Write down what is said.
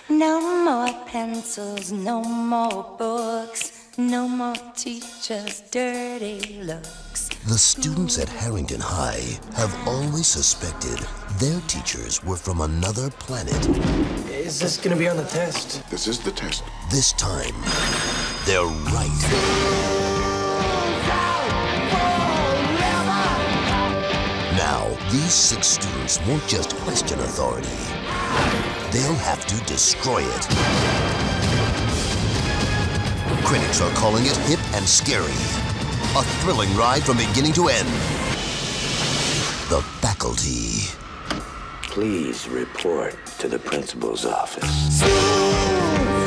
No more pencils, no more books, no more teachers' dirty looks. The students at Harrington High have always suspected their teachers were from another planet. Is this gonna be on the test? This is the test. This time, they're right. Now, these 6 students won't just question authority. They'll have to destroy it. Critics are calling it hip and scary. A thrilling ride from beginning to end. The Faculty. Please report to the principal's office.